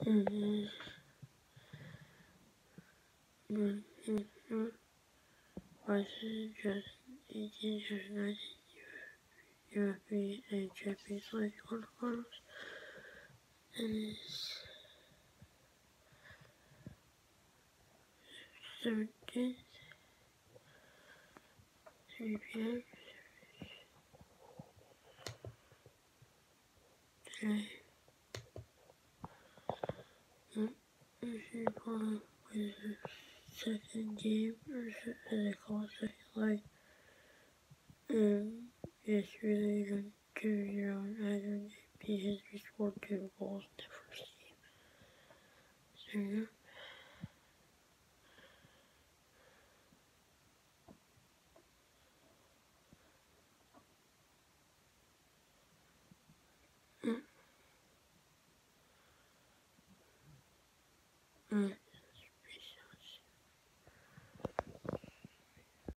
Prices just 18 UFB and Japanese like quarterfinals. And it's 17th, 3 p.m. today. If you want to play the second game, or as they call it, second leg, it's really going to your own item. He has scored 2 goals in the first game. So, yeah.